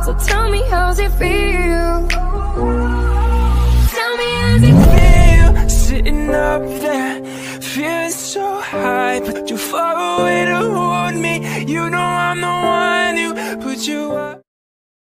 So tell me, how's it feel? Tell me, how's it feel? Sitting up there, feeling so high, but too far away to hold me. You know I'm the one who put you up.